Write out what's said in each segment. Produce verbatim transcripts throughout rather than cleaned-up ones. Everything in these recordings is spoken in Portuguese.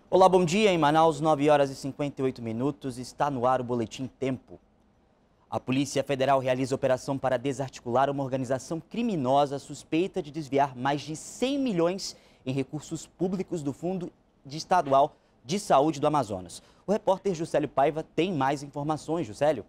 Olá, bom dia. Em Manaus, nove horas e cinquenta e oito minutos, está no ar o Boletim Tempo. A Polícia Federal realiza operação para desarticular uma organização criminosa suspeita de desviar mais de cem milhões em recursos públicos do Fundo Estadual de Saúde do Amazonas. O repórter Juscelio Paiva tem mais informações. Juscelio.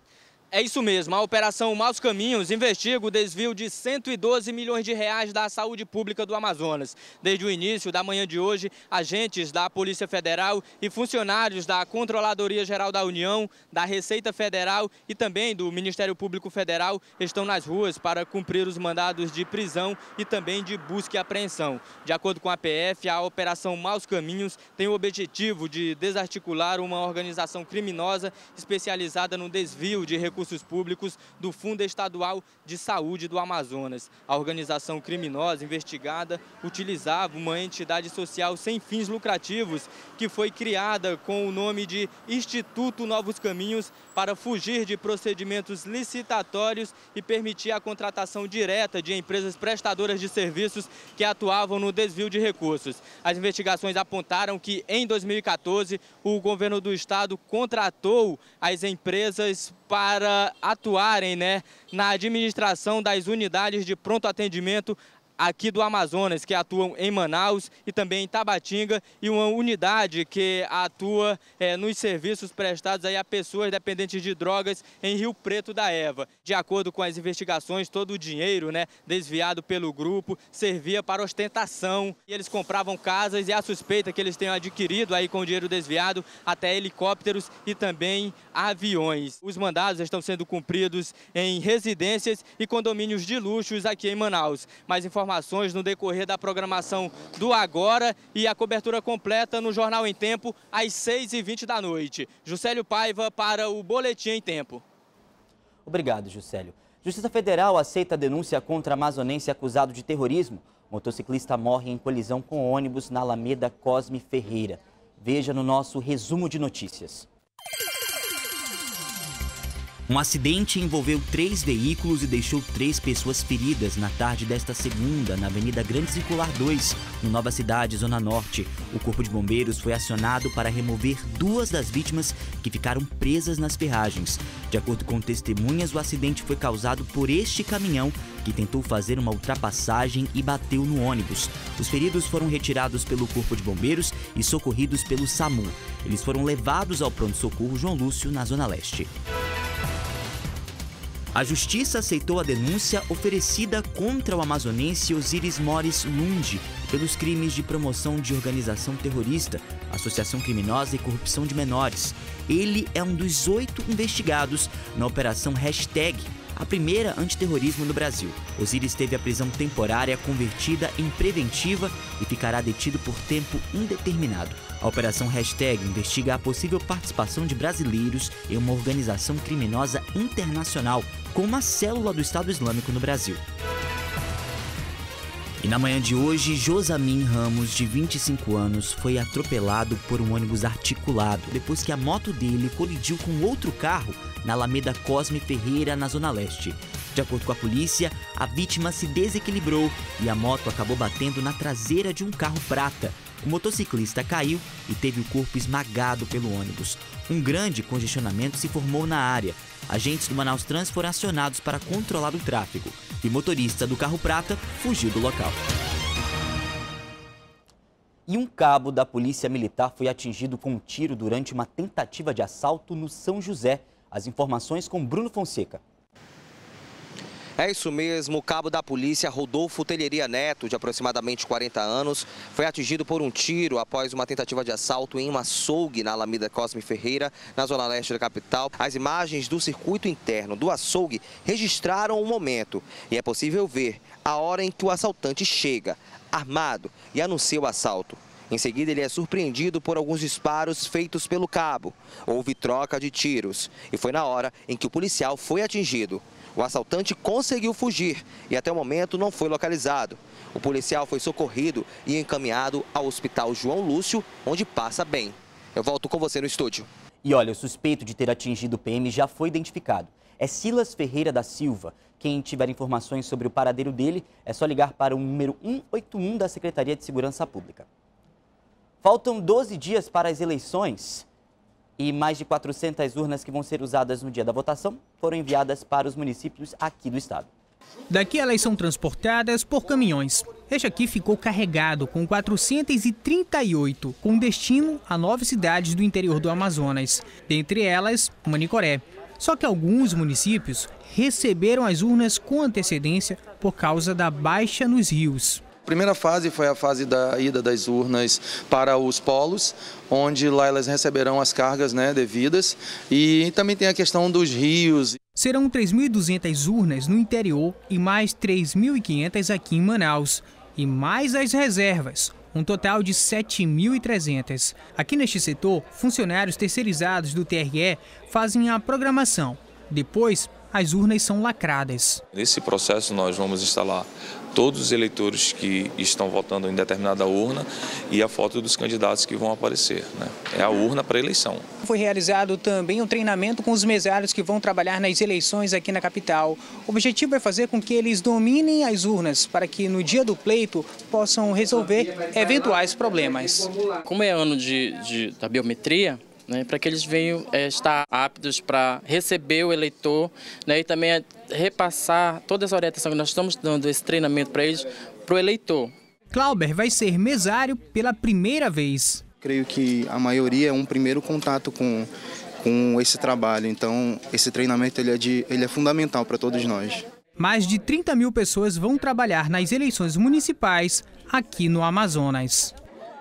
É isso mesmo, a Operação Maus Caminhos investiga o desvio de cento e doze milhões de reais da saúde pública do Amazonas. Desde o início da manhã de hoje, agentes da Polícia Federal e funcionários da Controladoria Geral da União, da Receita Federal e também do Ministério Público Federal estão nas ruas para cumprir os mandados de prisão e também de busca e apreensão. De acordo com a P F, a Operação Maus Caminhos tem o objetivo de desarticular uma organização criminosa especializada no desvio de recursos recursos públicos do Fundo Estadual de Saúde do Amazonas. A organização criminosa investigada utilizava uma entidade social sem fins lucrativos que foi criada com o nome de Instituto Novos Caminhos para fugir de procedimentos licitatórios e permitir a contratação direta de empresas prestadoras de serviços que atuavam no desvio de recursos. As investigações apontaram que em dois mil e quatorze o governo do estado contratou as empresas para atuarem, né, na administração das unidades de pronto atendimento aqui do Amazonas, que atuam em Manaus e também em Tabatinga, e uma unidade que atua é, nos serviços prestados aí a pessoas dependentes de drogas em Rio Preto da Eva. De acordo com as investigações, todo o dinheiro, né, desviado pelo grupo servia para ostentação. E eles compravam casas e a suspeita que eles tenham adquirido aí com o dinheiro desviado até helicópteros e também aviões. Os mandados estão sendo cumpridos em residências e condomínios de luxos aqui em Manaus. Mais informações Informações no decorrer da programação do Agora e a cobertura completa no Jornal em Tempo às seis e vinte da noite. Juscelio Paiva para o Boletim em Tempo. Obrigado, Juscelio. Justiça Federal aceita a denúncia contra amazonense acusado de terrorismo. Motociclista morre em colisão com ônibus na Alameda Cosme Ferreira. Veja no nosso resumo de notícias. Um acidente envolveu três veículos e deixou três pessoas feridas na tarde desta segunda, na Avenida Grande Circular dois, no Nova Cidade, Zona Norte. O Corpo de Bombeiros foi acionado para remover duas das vítimas que ficaram presas nas ferragens. De acordo com testemunhas, o acidente foi causado por este caminhão que tentou fazer uma ultrapassagem e bateu no ônibus. Os feridos foram retirados pelo Corpo de Bombeiros e socorridos pelo SAMU. Eles foram levados ao pronto-socorro João Lúcio, na Zona Leste. A Justiça aceitou a denúncia oferecida contra o amazonense Osiris Mores Lund pelos crimes de promoção de organização terrorista, associação criminosa e corrupção de menores. Ele é um dos oito investigados na Operação Hashtag, a primeira antiterrorismo no Brasil. Osiris teve a prisão temporária convertida em preventiva e ficará detido por tempo indeterminado. A Operação Hashtag investiga a possível participação de brasileiros em uma organização criminosa internacional com uma célula do Estado Islâmico no Brasil. E na manhã de hoje, Josamin Ramos, de vinte e cinco anos, foi atropelado por um ônibus articulado depois que a moto dele colidiu com outro carro na Alameda Cosme Ferreira, na Zona Leste. De acordo com a polícia, a vítima se desequilibrou e a moto acabou batendo na traseira de um carro prata. O motociclista caiu e teve o corpo esmagado pelo ônibus. Um grande congestionamento se formou na área. Agentes do Manaus Trans foram acionados para controlar o tráfego. E o motorista do carro prata fugiu do local. E um cabo da Polícia Militar foi atingido com um tiro durante uma tentativa de assalto no São José. As informações com Bruno Fonseca. É isso mesmo, o cabo da polícia Rodolfo Telheria Neto, de aproximadamente quarenta anos, foi atingido por um tiro após uma tentativa de assalto em um açougue na Alameda Cosme Ferreira, na zona leste da capital. As imagens do circuito interno do açougue registraram o momento e é possível ver a hora em que o assaltante chega, armado, e anuncia o assalto. Em seguida, ele é surpreendido por alguns disparos feitos pelo cabo. Houve troca de tiros e foi na hora em que o policial foi atingido. O assaltante conseguiu fugir e até o momento não foi localizado. O policial foi socorrido e encaminhado ao Hospital João Lúcio, onde passa bem. Eu volto com você no estúdio. E olha, o suspeito de ter atingido o P M já foi identificado. É Silas Ferreira da Silva. Quem tiver informações sobre o paradeiro dele, é só ligar para o número um oito um da Secretaria de Segurança Pública. Faltam doze dias para as eleições e mais de quatrocentas urnas que vão ser usadas no dia da votação foram enviadas para os municípios aqui do estado. Daqui elas são transportadas por caminhões. Este aqui ficou carregado com quatrocentas e trinta e oito, com destino a nove cidades do interior do Amazonas, dentre elas Manicoré. Só que alguns municípios receberam as urnas com antecedência por causa da baixa nos rios. A primeira fase foi a fase da ida das urnas para os polos, onde lá elas receberão as cargas, né, devidas, e também tem a questão dos rios. Serão três mil e duzentas urnas no interior e mais três mil e quinhentas aqui em Manaus. E mais as reservas, um total de sete mil e trezentas. Aqui neste setor, funcionários terceirizados do T R E fazem a programação. Depois, as urnas são lacradas. Nesse processo, nós vamos instalar todos os eleitores que estão votando em determinada urna e a foto dos candidatos que vão aparecer, né? É a urna para a eleição. Foi realizado também um treinamento com os mesários que vão trabalhar nas eleições aqui na capital. O objetivo é fazer com que eles dominem as urnas para que no dia do pleito possam resolver eventuais problemas. Como é ano de, de, da biometria, né, para que eles venham é, estar aptos para receber o eleitor, né, e também é, repassar toda essa orientação que nós estamos dando, esse treinamento para eles, para o eleitor. Clauber vai ser mesário pela primeira vez. Creio que a maioria é um primeiro contato com, com esse trabalho, então esse treinamento ele é, de, ele é fundamental para todos nós. Mais de trinta mil pessoas vão trabalhar nas eleições municipais aqui no Amazonas.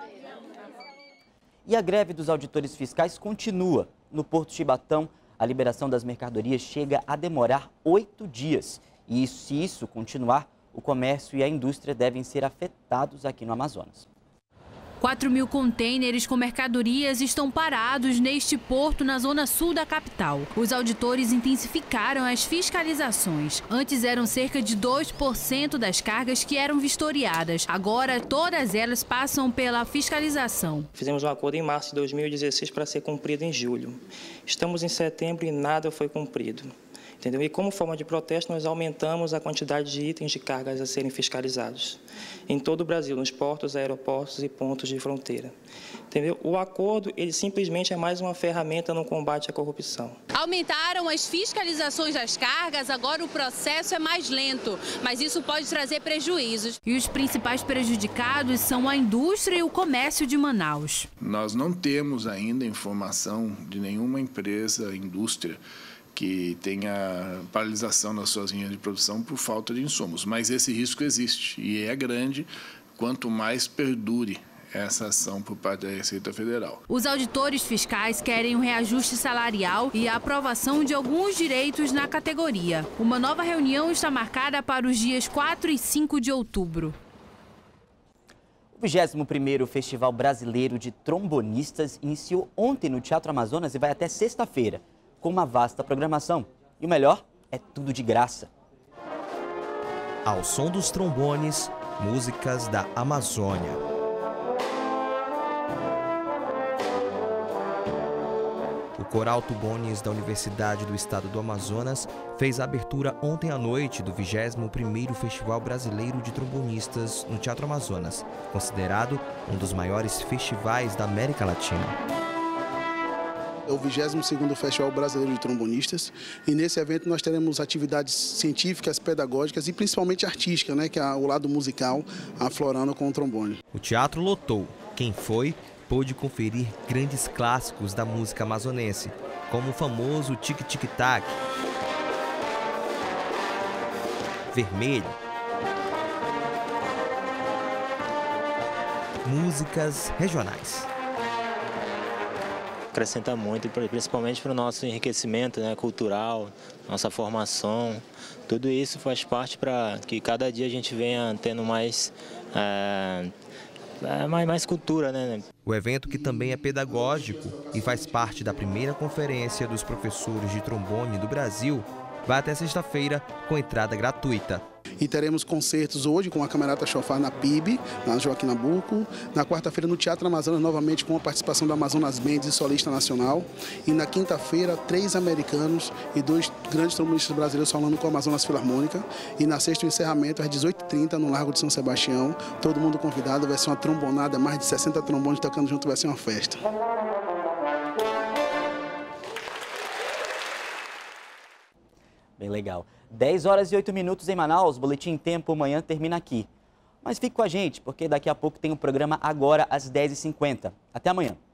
E a greve dos auditores fiscais continua. No Porto Chibatão, a liberação das mercadorias chega a demorar oito dias. E se isso continuar, o comércio e a indústria devem ser afetados aqui no Amazonas. quatro mil contêineres com mercadorias estão parados neste porto na zona sul da capital. Os auditores intensificaram as fiscalizações. Antes eram cerca de dois por cento das cargas que eram vistoriadas. Agora todas elas passam pela fiscalização. Fizemos um acordo em março de dois mil e dezesseis para ser cumprido em julho. Estamos em setembro e nada foi cumprido. Entendeu? E como forma de protesto, nós aumentamos a quantidade de itens de cargas a serem fiscalizados em todo o Brasil, nos portos, aeroportos e pontos de fronteira. Entendeu? O acordo, ele simplesmente é mais uma ferramenta no combate à corrupção. Aumentaram as fiscalizações das cargas, agora o processo é mais lento, mas isso pode trazer prejuízos. E os principais prejudicados são a indústria e o comércio de Manaus. Nós não temos ainda informação de nenhuma empresa, indústria, que tenha paralisação nas suas linhas de produção por falta de insumos. Mas esse risco existe e é grande quanto mais perdure essa ação por parte da Receita Federal. Os auditores fiscais querem um reajuste salarial e a aprovação de alguns direitos na categoria. Uma nova reunião está marcada para os dias quatro e cinco de outubro. O vigésimo primeiro Festival Brasileiro de Trombonistas iniciou ontem no Teatro Amazonas e vai até sexta-feira, com uma vasta programação. E o melhor, é tudo de graça. Ao som dos trombones, músicas da Amazônia. O Coral Tubones da Universidade do Estado do Amazonas fez a abertura ontem à noite do vigésimo primeiro Festival Brasileiro de Trombonistas no Teatro Amazonas, considerado um dos maiores festivais da América Latina. É o vigésimo segundo Festival Brasileiro de Trombonistas e nesse evento nós teremos atividades científicas, pedagógicas e principalmente artísticas, né, que é o lado musical aflorando com o trombone. O teatro lotou. Quem foi pôde conferir grandes clássicos da música amazonense, como o famoso Tic-Tic-Tac, Vermelho, músicas regionais. Acrescenta muito, principalmente para o nosso enriquecimento, né, cultural, nossa formação. Tudo isso faz parte para que cada dia a gente venha tendo mais, é, mais, mais cultura, né? O evento, que também é pedagógico e faz parte da primeira conferência dos professores de trombone do Brasil, vai até sexta-feira com entrada gratuita. E teremos concertos hoje com a Camerata Chofar na P I B, na Joaquim Nabuco. Na quarta-feira no Teatro Amazonas, novamente com a participação da Amazonas Mendes e solista nacional. E na quinta-feira, três americanos e dois grandes trombonistas brasileiros falando com a Amazonas Filarmônica. E na sexta, o encerramento às dezoito e trinta no Largo de São Sebastião. Todo mundo convidado, vai ser uma trombonada, mais de sessenta trombones tocando junto, vai ser uma festa. Bem legal. dez horas e oito minutos em Manaus, Boletim Tempo Manhã termina aqui. Mas fique com a gente, porque daqui a pouco tem o programa Agora às dez e cinquenta. Até amanhã.